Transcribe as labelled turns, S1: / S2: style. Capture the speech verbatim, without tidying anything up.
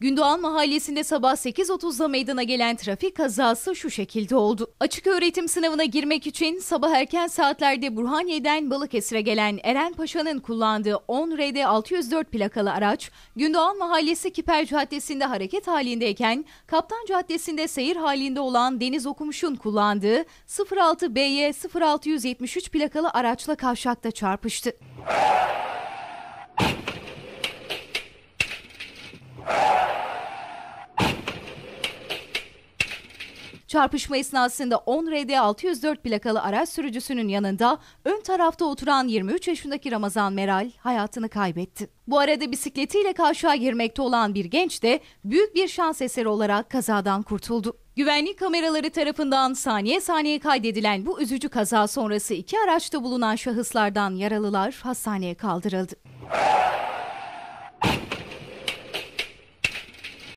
S1: Gündoğan Mahallesi'nde sabah sekiz otuzda meydana gelen trafik kazası şu şekilde oldu. Açıköğretim sınavına girmek için sabah erken saatlerde Burhaniye'den Balıkesir'e gelen Eren Paşa'nın kullandığı on R D altı yüz dört plakalı araç, Gündoğan Mahallesi Kiper Caddesi'nde hareket halindeyken Kaptan Caddesi'nde seyir halinde olan Deniz Okumuş'un kullandığı sıfır altı B Y sıfır altı yüz yetmiş üç plakalı araçla kavşakta çarpıştı. Çarpışma esnasında on R D altı yüz dört plakalı araç sürücüsünün yanında ön tarafta oturan yirmi üç yaşındaki Ramazan Meral hayatını kaybetti. Bu arada bisikletiyle kavşağa girmekte olan bir genç de büyük bir şans eseri olarak kazadan kurtuldu. Güvenlik kameraları tarafından saniye saniye kaydedilen bu üzücü kaza sonrası iki araçta bulunan şahıslardan yaralılar hastaneye kaldırıldı.